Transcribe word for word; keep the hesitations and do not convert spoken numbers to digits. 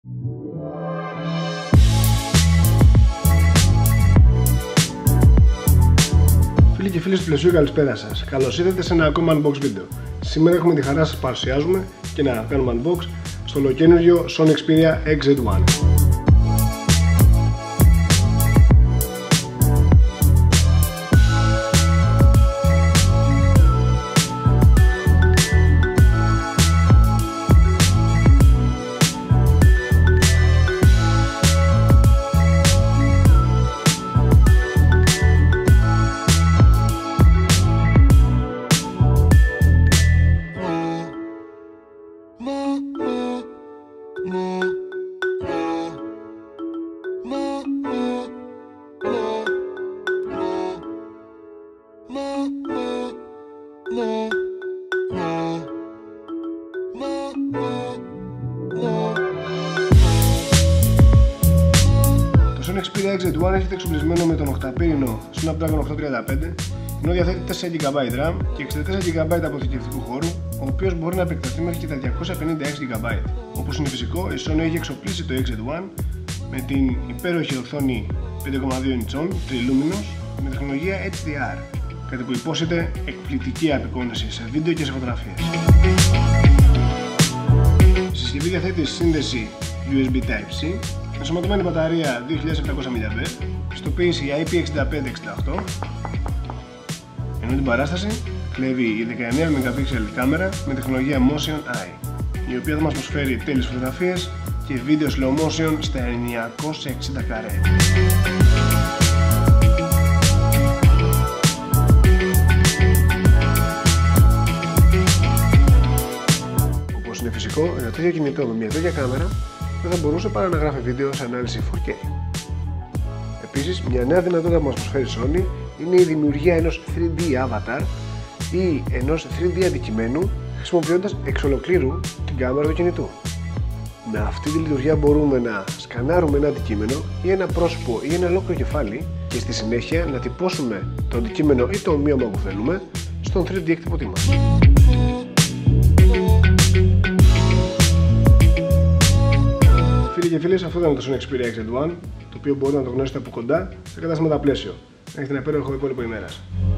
Φίλοι και φίλες του πλαισίου, καλησπέρα σας. Καλώς ήρθατε σε ένα ακόμα unbox βίντεο. Σήμερα έχουμε τη χαρά να σας παρουσιάζουμε και να κάνουμε unbox στο ολοκαίνουργιο Sony Xperia εξ ζετ ουάν. Το Sony Xperia εξ ζετ ουάν έρχεται εξοπλισμένο με τον οκταπύρινο Snapdragon οκτακόσια τριάντα πέντε, ενώ διαθέτει τέσσερα τζι μπι RAM και εξήντα τέσσερα τζι μπι αποθηκευτικού χώρου, ο οποίος μπορεί να επεκταθεί μέχρι και τα διακόσια πενήντα έξι τζι μπι. Όπως είναι φυσικό, η Sony έχει εξοπλίσει το εξ ζετ ουάν με την υπέροχη οθόνη πέντε κόμμα δύο ιντσών τρισλούμινος με τεχνολογία έιτς ντι αρ, κάτι που υπόσχεται εκπληκτική απεικόνηση σε βίντεο και σε φωτογραφίες. Η συσκευή διαθέτει σύνδεση γιου ες μπι Type-C, ενσωματωμένη μπαταρία δύο χιλιάδες επτακόσια μιλιαμπέρ, πιστοποίηση άι πι εξήντα πέντε εξήντα οκτώ, ενώ την παράσταση κλέβει η δεκαεννέα μεγαπίξελ κάμερα με τεχνολογία Motion Eye, η οποία θα μας προσφέρει τέλειες φωτογραφίες και βίντεο slow motion στα εννιακόσια εξήντα καρέ. Όπως είναι φυσικό, ένα τέτοιο κινητό με μια τέτοια κάμερα δεν θα μπορούσε παρά να γράφει βίντεο σε ανάλυση φορ κέι. Επίσης, μια νέα δυνατότητα που μας προσφέρει η Sony είναι η δημιουργία ενός θρι ντι avatar ή ενός θρι ντι αντικειμένου χρησιμοποιώντας εξ ολοκλήρου την κάμερα του κινητού. Με αυτή τη λειτουργία μπορούμε να σκανάρουμε ένα αντικείμενο ή ένα πρόσωπο ή ένα ολόκληρο κεφάλι και στη συνέχεια να τυπώσουμε το αντικείμενο ή το ομοίωμα που θέλουμε στον θρι ντι εκτυπωτή μας. Φίλοι και φίλες, αυτό ήταν το Sony Xperia εξ ζετ ουάν, το οποίο μπορείτε να το γνωρίσετε από κοντά σε κατάστημα πλαίσιο. Έχετε ένα υπέροχο υπόλοιπο ημέρας.